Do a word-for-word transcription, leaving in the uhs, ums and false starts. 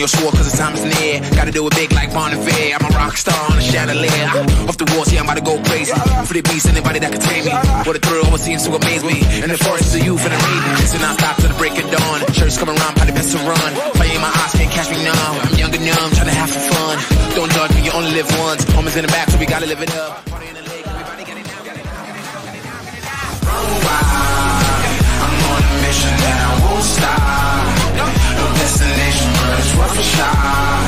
your sword cause the time is near. Gotta do it big like Bon Iver. I'm a rock star on a chandelier. Off the walls, yeah, I'm about to go crazy. For the beast, anybody that can tame me. What a thrill, always seems to amaze me. In the forest of youth and the raven. So now stop till the break of dawn. Shirts coming around, probably best to run. Fire in my eyes, can't catch me now. I'm young and numb, trying to have some fun. Don't judge me, you only live once. Homies in the back, so we gotta live it up. Party in the lake, everybody get it down, get it down, get it down, get it down, get it down. Run wild, I'm on a mission that I won't stop. No destination, but it's worth a shot.